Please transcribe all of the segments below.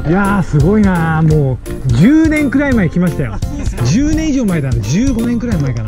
いやーすごいなー。もう10年くらい前来ましたよ。10年以上前だな。15年くらい前かな。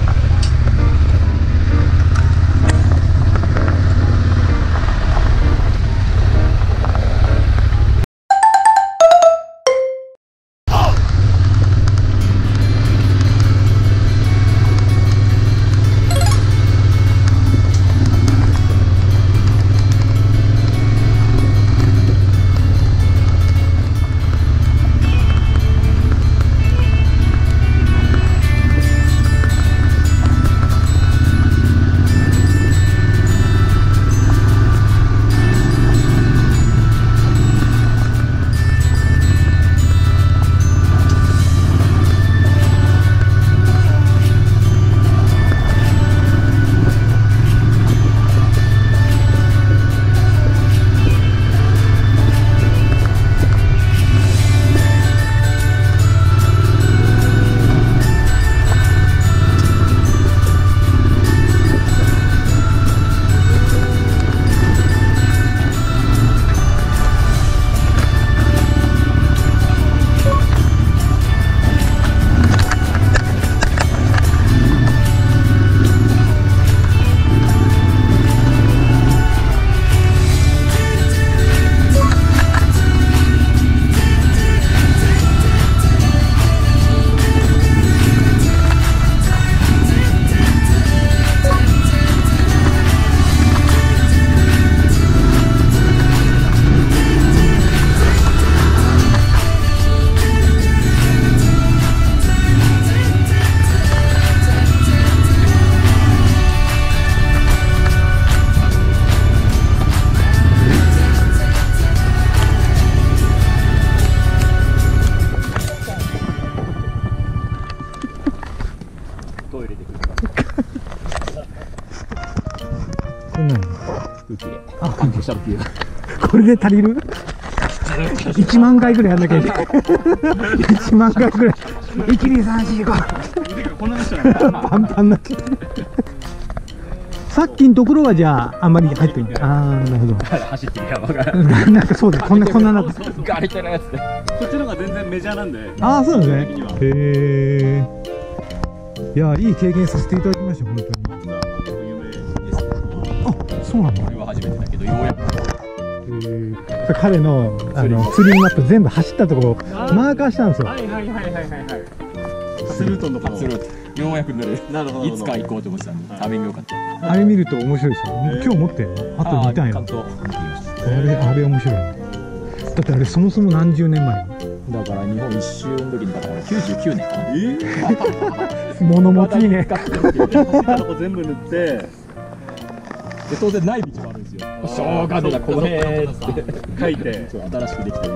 これで足りる？1万回ぐらいやんなきゃいけない。1万回ぐらい。1、2、3、4、5。こんなのしちゃう。パンパンになっちゃう。さっきのところはじゃああんまり入ってるんだ。ああ、なるほど。 走ってる山が。 なんかそうだ、こんななって。 ガリテのやつで。こっちの方が全然メジャーなんで。 ああ、そうですね。へえ。いや、いい経験させていただきました、本当に。あ、そうなんだ。 俺は初めてだけど、ようやく。 彼のツーリングマップ全部走ったところマーカーしたんですよ。 はい。スルートのところ。ようやく塗れる。なるほど。いつか行こうと思ってたんで、タイミング良かった。あれ見ると面白いですよ。今日持ってるの？あと2単よ。あれ面白い。だってあれそもそも何十年前。だから日本一周の時にだから99年かな。 物持ちいいね。 走ったとこ全部塗って。で当然ない道もあるんですよ。しょうがねえなこの辺って書いて新しくできた道。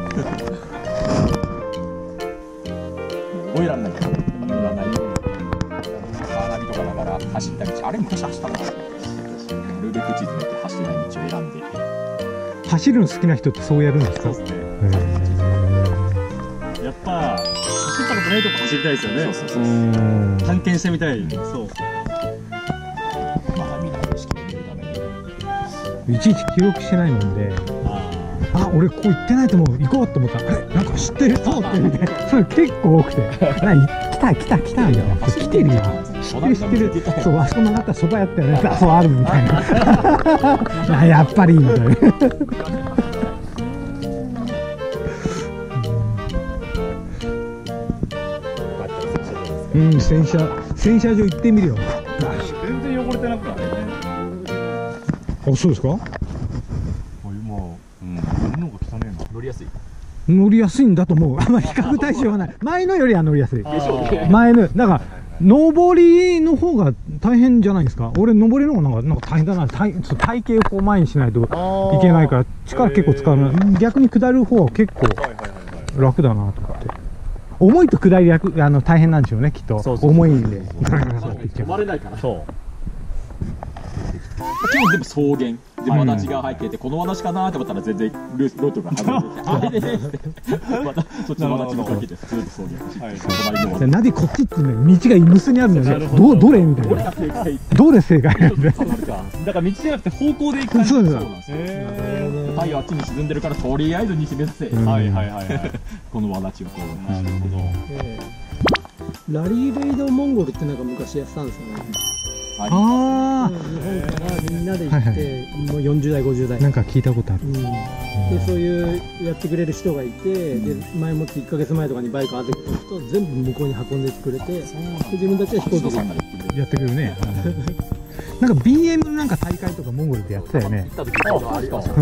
オイラんないから言わないように。カーナビとかだから走った道あれ昔走ったのかな。ルーベック地図見て走ってない道を選んで。 走るの好きな人ってそうやるんですか？ そうですね。やっぱ走ったことないとこ走りたいですよね。そう探検してみたい。そう。 いちいち記録してないもんで、あ、俺ここ行ってないと思う、行こうと思ったら、なんか知ってる、通ってるみたいな、それ結構多くて、来たみたいな、来てるよ、知ってる、そう、あそこ曲がったらそばやったよね、そうあるみたいな、やっぱりみたいな。うん、洗車場行ってみるよ。 全然汚れてなくない？ あ、そうですか？ こういうもう、乗るのが汚ねえな。乗りやすい。 乗りやすいんだと思う。あんまり比較対象はない。前のよりは乗りやすい。前の、だから上りの方が大変じゃないですか。俺上りの方がなんか大変だな。体型をこう前にしないといけないから力結構使うな。逆に下る方は結構楽だなと思って。重いと下り大変なんでしょうね、きっと。重いんで。 止まれないから。そう。基本全部草原でわだちが入ってて、このわだちかなって思ったら全然ルートが外れて、またそっちのわだちもかけて普通に草原。 ナビこっちってね、道が無数にあるので、どれみたいな。どれ正解なんで。 だから道じゃなくて方向で行く感じ。そうなんですよ。 太陽あっちに沈んでるからとりあえず西目指せ。はいはいはいはい。この輪立ちをこう。なるほど。 ラリーレイドモンゴルってなんか昔やってたんですよね。 ああ、 日本からみんなで行って、もう40代50代なんか聞いたことある。 でそういうやってくれる人がいて、で前もって1ヶ月前とかにバイク預けておくと全部向こうに運んでくれて、で自分たちは飛行機でやってくれるね。なんか BM のなんか大会とかモンゴルでやってたよね。うん、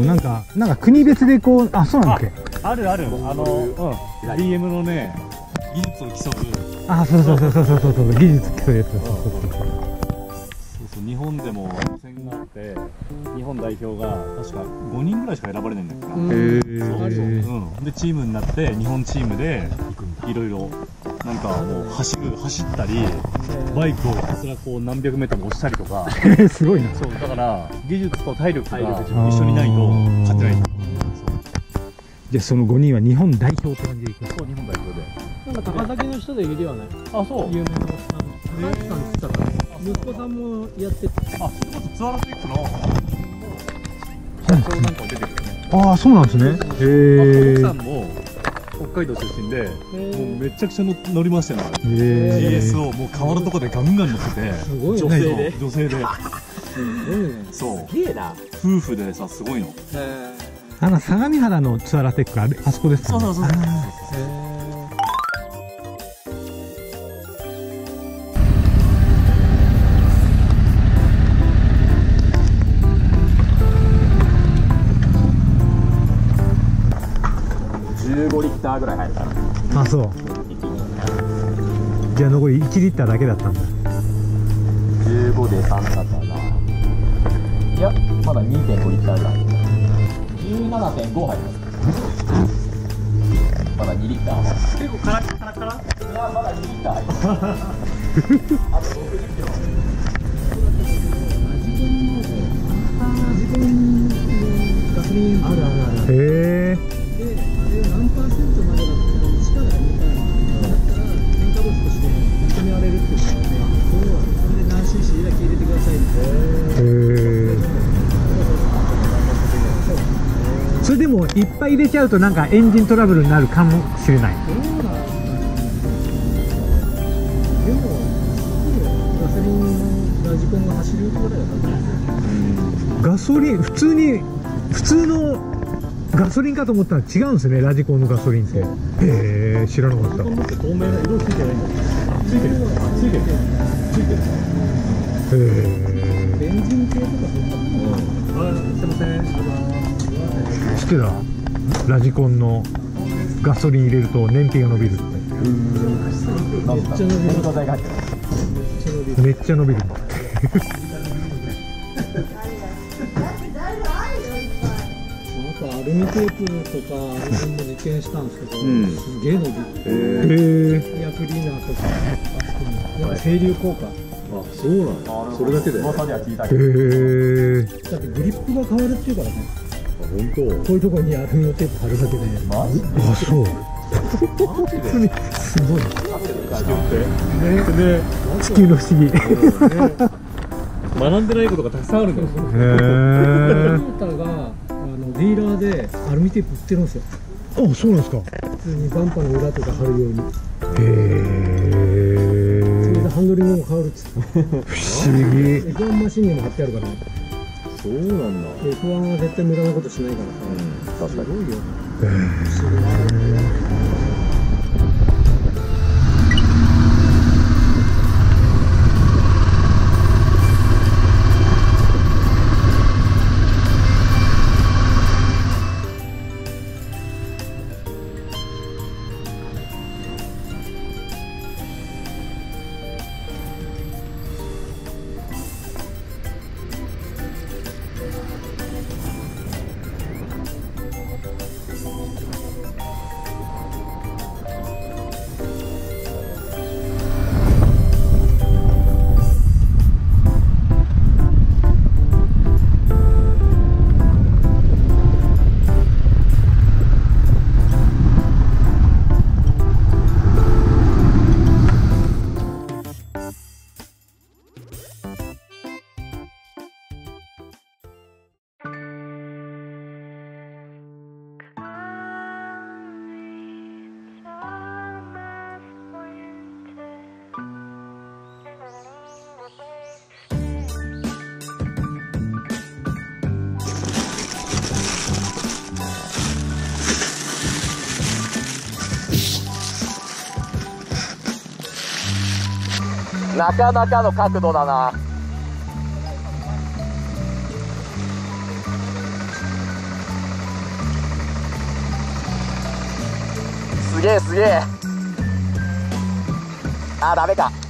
なんか国別でこう、あ、そうなんだっけ。 あるある、BM のね、技術を競う。 あ、そうそうそうそうそうそう、技術競うやつ。そうそう、日本でも予選があって、日本代表が確か5人ぐらいしか選ばれないんだっけな。でチームになって日本チームでいろいろなんかもう走ったり、バイクをひたすらこう何百メートル押したりとか。 すごいな。 そうだから技術と体力が一緒にないと勝てない。 じゃあその5人は日本代表って感じでいく。 そう、日本代表で。 なんか高崎の人でいるよね。 あ、そう。 有名な高橋さんって言ったから、息子さんもやってて。 あ、ツアーラティックの社長なんかも出てくるよね。 ああ、そうなんですね。 奥さんも北海道出身で、もうめちゃくちゃ乗りましたよ。GS をもう川のとこでガンガン乗ってて、女性で。すごいね。そう。夫婦でさ、すごいの。 相模原のツアラテック、あそこですかね。そうそうそう。 15リッターぐらい入るから。 あ、そう。じゃあ残り1リッターだけだったんだ。 15で3だったな。いや、まだ 2.5 リッターぐらい。17.5 入ります。まだ2リッター。結構カラカラ。いや、まだ2リッター入ります。あと60キロ。 ガソリンある。 へえ。 で、何パーセントまでだったら力が抜かない。だったら添加物として認められるっていうことで、それで何 cc だけ入れてくださいって。 それでもいっぱい入れちゃうとなんかエンジントラブルになるかもしれない。 でもガソリンのラジコンが走るぐらいだった。 ガソリン普通のガソリンかと思ったら違うんですね、ラジコンのガソリンって。へえ、知らなかった。 透明な色ついてないんだ。ついてる。 へえ。 ベンジン系とかそんな。 すいません。 知ってた？ラジコンのガソリン入れると燃費が伸びるって。 めっちゃ伸びる。 めっちゃ伸びる。 アルミテープとかも実験したんですけど、すげえ伸びる。エアクリーナーとかなんか整流効果。 あ、そうなんだ。それだけで。噂では聞いたけど。 だってグリップが変わるっていうからね。 本当。 こういうところにアルミのテープ貼るだけで。 マジ？ あ、そう。すごい。地球の不思議。 学んでないことがたくさんあるんだよ。 トヨタがディーラーでアルミテープ売ってるんですよ。 あ、そうなんですか。 普通にバンパーの裏とか貼るように。 へえ。 それでハンドリングも変わるっつって。 不思議。 F1 マシンにも貼ってあるからね。 そうなんだ。 F1 は絶対無駄なことしないからさ。すごいよ。 なかなかの角度だな。すげえすげえ。あ、ダメか。